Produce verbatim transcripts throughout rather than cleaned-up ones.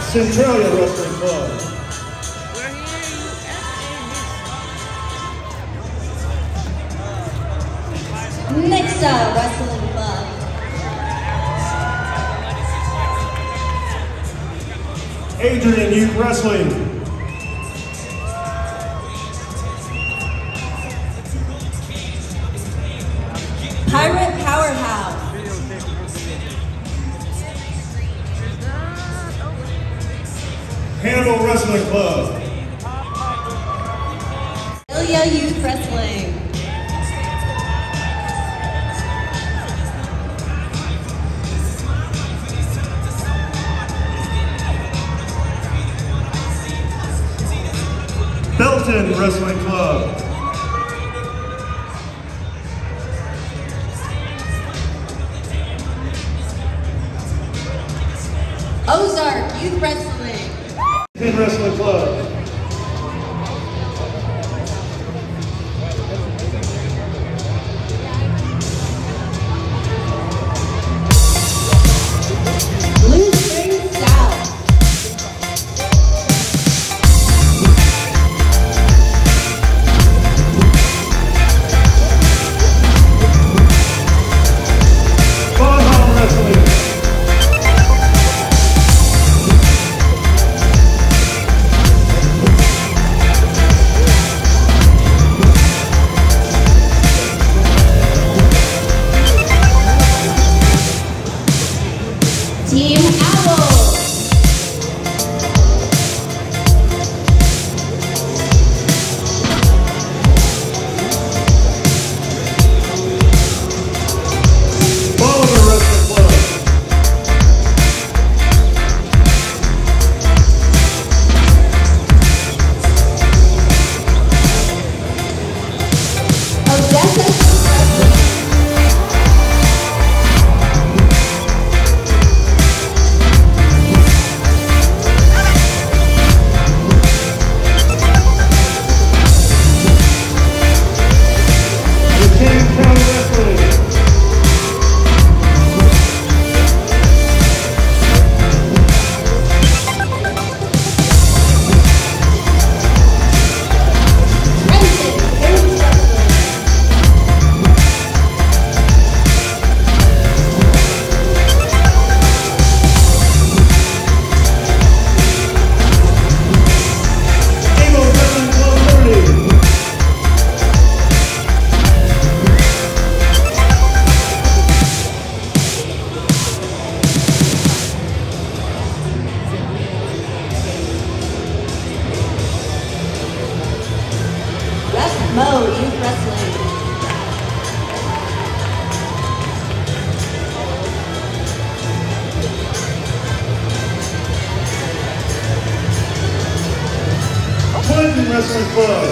Centralia Wrestling Club. Next up, Wrestling Club. Adrian Youth Wrestling. Pirate Powerhouse. Handle Wrestling Club. Ilya Youth Wrestling. Belton Wrestling Club. Ozark Youth Wrestling. Pin Wrestling Club. Blue Springs South. Bonham Wrestling. Team Owl. Bolivar Wrestling Club. Odessa Youth Wrestling. King County Wrestling. Renton Youth Wrestling. Eagle Wrestling Club Liberty. West Mo Youth Wrestling. Clinton Wrestling Club.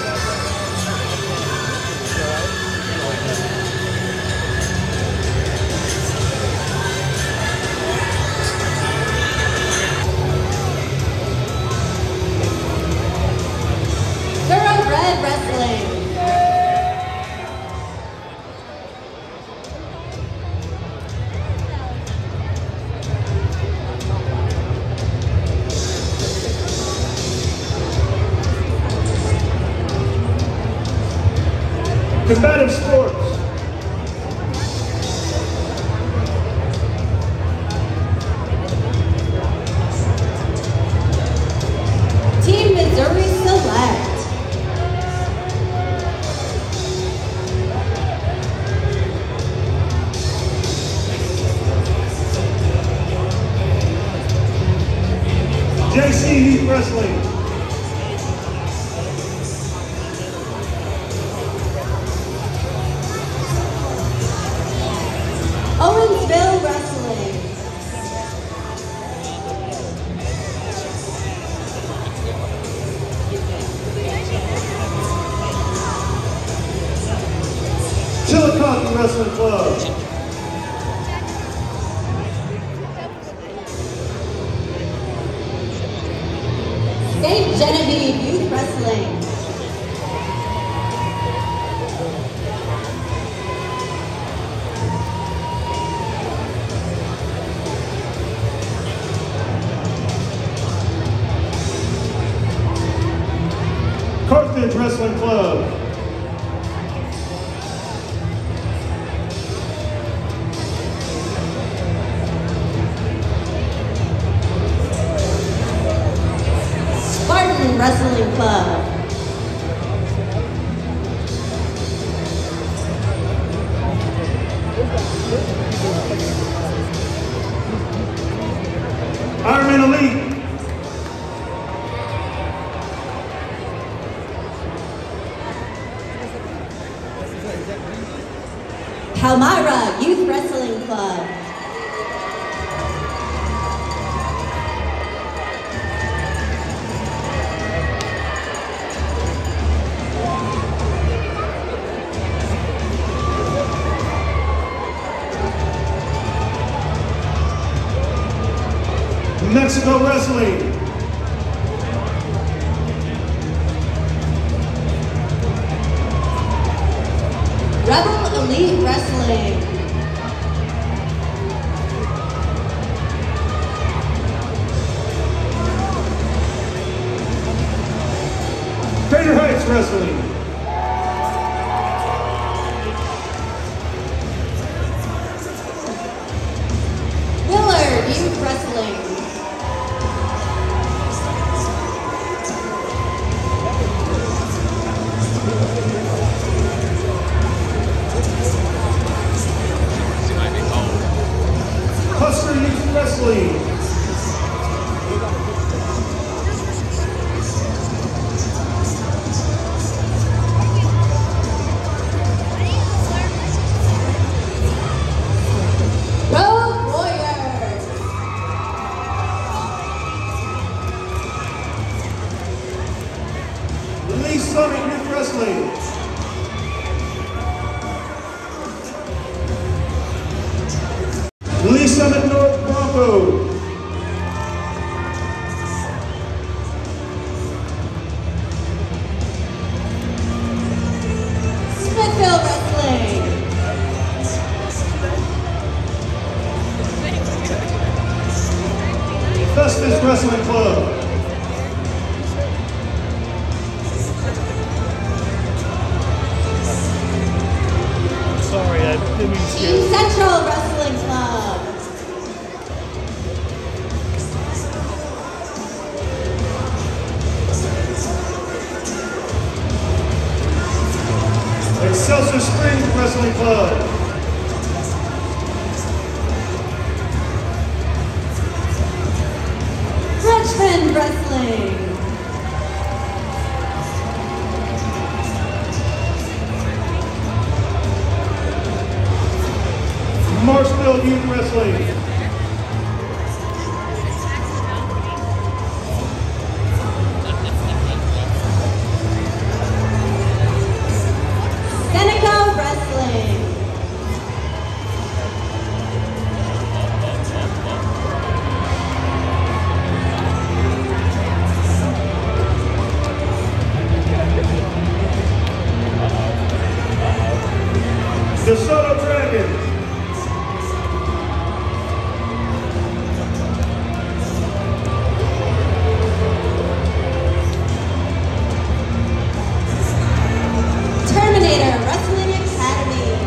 Thoroughbred Wrestling. Combative Sports. Team Missouri Select. J C Youth Wrestling. Owensville Wrestling. Chillicothe Wrestling Club. Saint Genevieve Youth Wrestling. Wrestling Club. Wrestling Club. Ironman Elite. Palmyra Youth Wrestling Club. Mexico Wrestling. Rebel Elite Wrestling. Crater Heights Wrestling. Willard Youth Wrestling. Husker Youth Wrestling. Road Warriors. Lee Summit Youth Wrestling. Lee Summit North Broncos. Smithville Wrestling. Festus Wrestling Club. Sorry, I didn't mean to. Team Central Wrestling Club. Excelsior Springs Wrestling Club. Richmond Wrestling. Marshville Youth Wrestling. Seneca Wrestling. DeSoto Dragons. Terminator Wrestling Academy.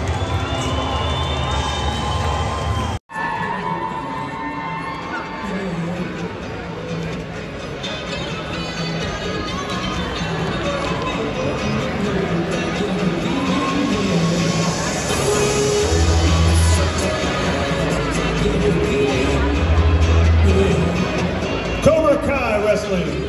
Cobra Kai Wrestling.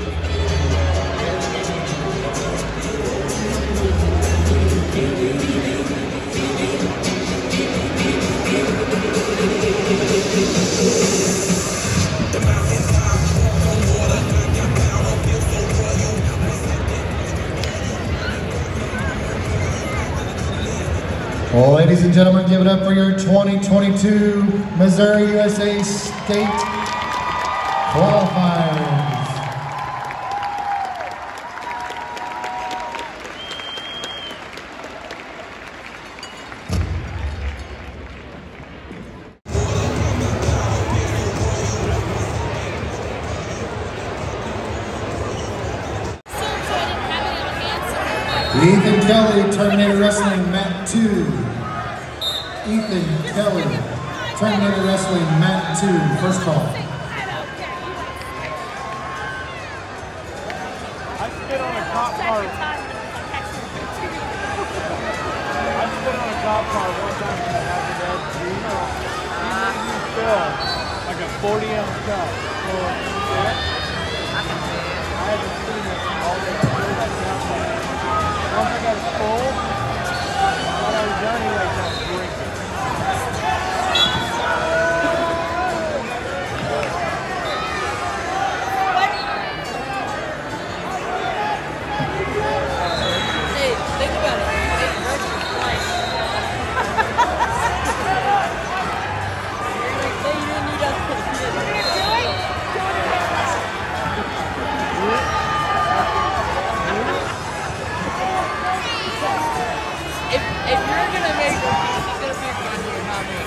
Well, ladies and gentlemen, give it up for your twenty twenty-two Missouri U S A State Qualifiers. So I didn't have it in my hands. Kelly, Terminator Wrestling, mat two. Ethan Kelly, Terminator Wrestling, mat two. First call. I spit on a cop car. I spit on a cop car one time in the Happy Dead. He made me fill like a forty ounce cup. So, I had to clean it all day. Once I got it full, when I was done, he like kept drinking. If, if you're gonna make her, she's gonna pick Monday, not me.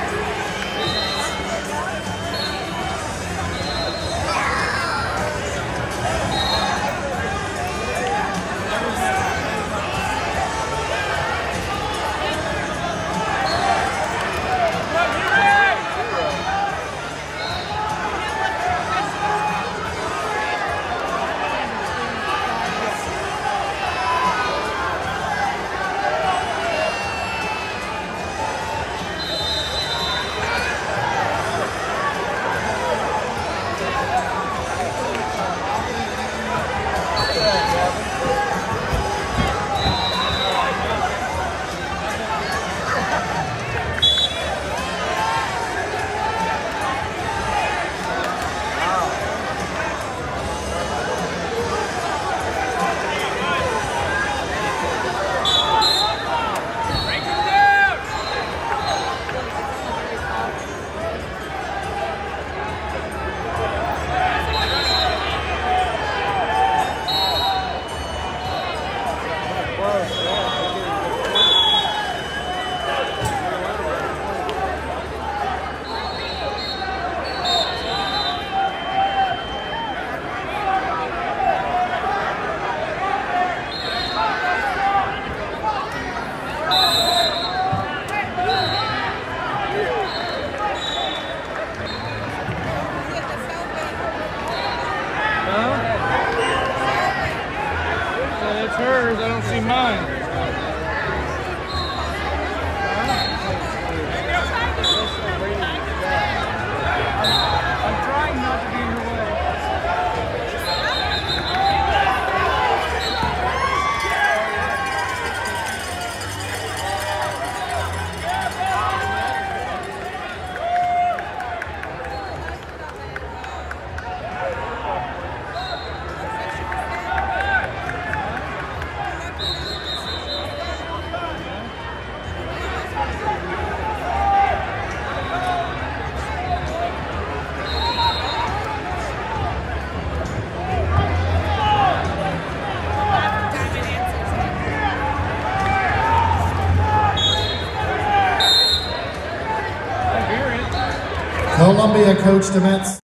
It's hers, I don't see mine. I'm trying not to be in her way. Columbia coach to mat